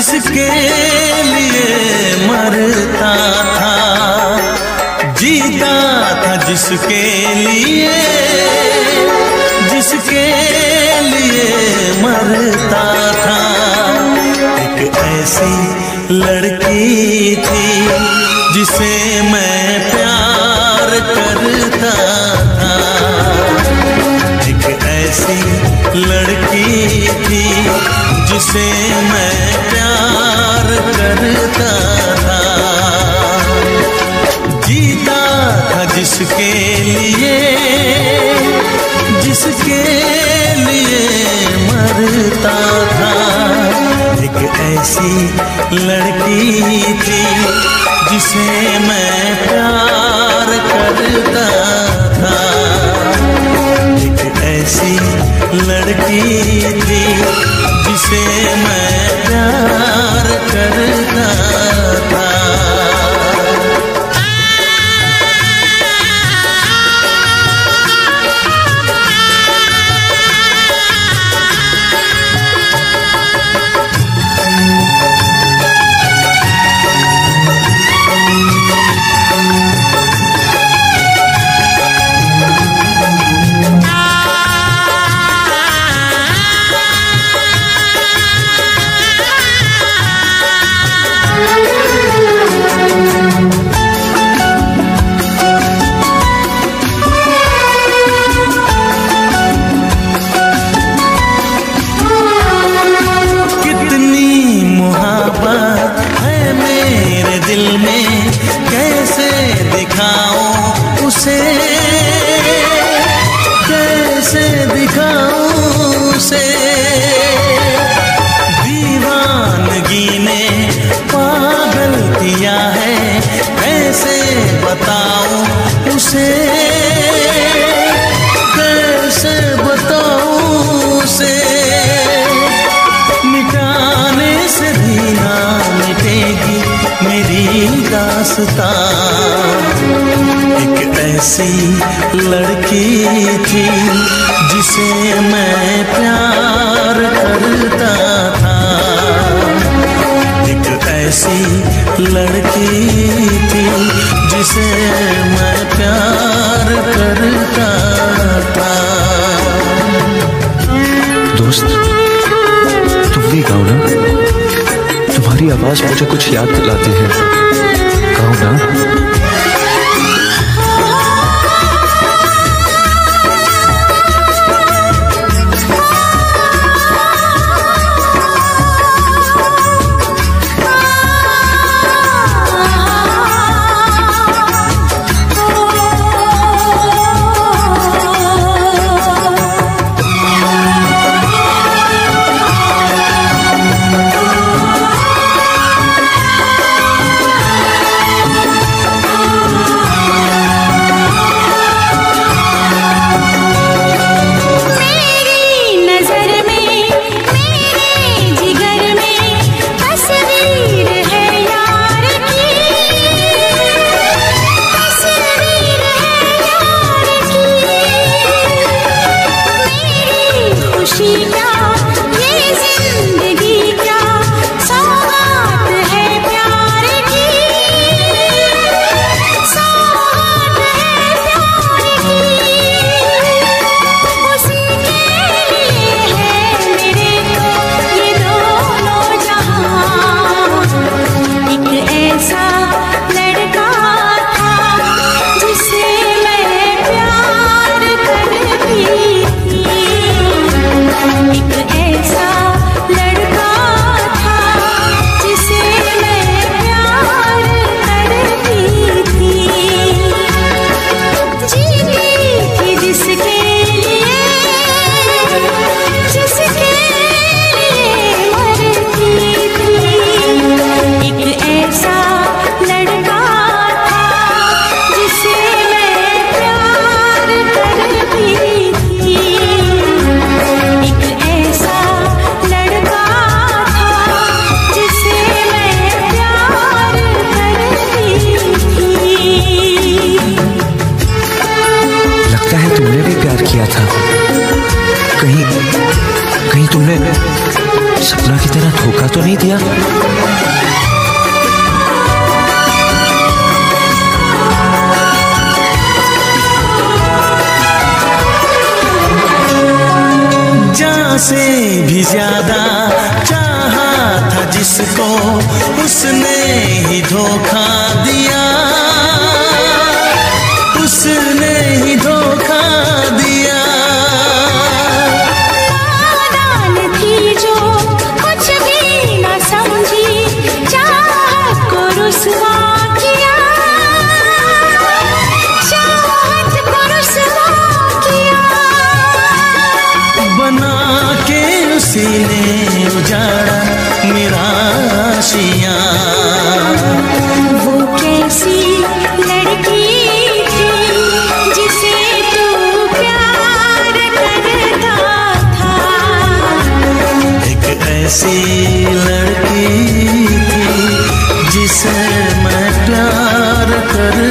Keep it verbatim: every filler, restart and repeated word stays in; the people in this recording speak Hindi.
जिसके लिए मरता था, जीता था जिसके लिए, जिसके लिए मरता था। एक ऐसी लड़की थी जिसे मैं प्यार करता था, एक ऐसी लड़की थी जिसे मैं प्यार करता था। जीता था जिसके लिए, जिसके लिए मरता था। एक ऐसी लड़की थी जिसे मैं प्यार करता था, एक ऐसी लड़की थी जिसे मैं प्यार करता था। दिल में कैसे दिखाऊं उसे, कैसे दिखाऊं उसे। दीवानगी ने पागल किया है, कैसे बताऊं उसे, कैसे बताऊं उसे। मिटाने से भी ना मिटेगी मेरी दास्तां। एक ऐसी लड़की थी जिसे मैं प्यार करता था, एक ऐसी लड़की थी जिसे मैं प्यार करता था। दोस्त, तुम भी गाओ ना, तुम्हारी आवाज मुझे कुछ याद दिलाती है, गाओ ना। धोखा तो नहीं दिया? जान से भी ज्यादा चाहा था जिसको, उसने ही धोखा दिया, उसने ही धोखा दिया। नादान थी जो कुछ भी न समझी, चाहत को रुसवा किया, चाहत को रुसवा किया। बना के उसी ने उजाड़ा मेरा आशियाँ। वो कैसी लड़की थी जिसे तू प्यार करता था। एक ऐसी लड़की थी जिसे मैं प्यार कर